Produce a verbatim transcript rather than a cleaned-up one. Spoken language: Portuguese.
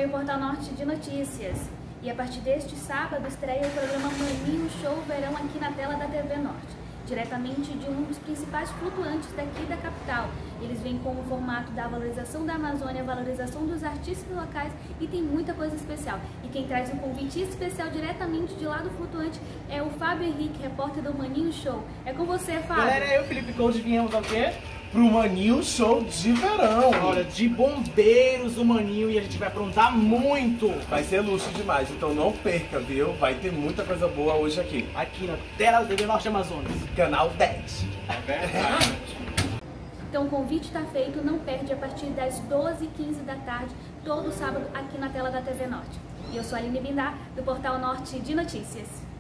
acompanha o Portal Norte de Notícias. E a partir deste sábado estreia o programa Maninho Show Verão aqui na tela da T V Norte, diretamente de um dos principais flutuantes daqui da capital. Eles vêm com o formato da valorização da Amazônia, valorização dos artistas locais e tem muita coisa especial. E quem traz um convite especial diretamente de lá do flutuante é o Fábio Henrique, repórter do Maninho Show. É com você, Fábio. Galera, eu, Felipe Couto, viemos ao quê? Pro Maninho Show de verão. Olha, de bombeiros do Maninho, e a gente vai aprontar muito. Vai ser luxo demais, então não perca, viu? Vai ter muita coisa boa hoje aqui. Aqui na tela da T V Norte Amazonas. Canal dez. É verdade. Então o convite está feito, não perde a partir das doze e quinze da tarde, todo sábado aqui na tela da T V Norte. E eu sou a Aline Bindá, do Portal Norte de Notícias.